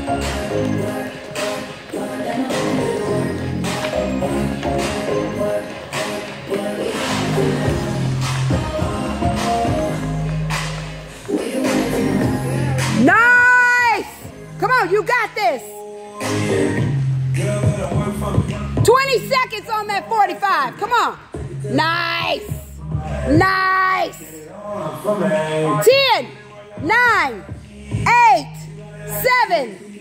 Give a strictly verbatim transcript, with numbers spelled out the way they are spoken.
Nice! Come on, you got this. twenty seconds on that forty-five. Come on. Nice. Nice. ten, nine, eight, seven,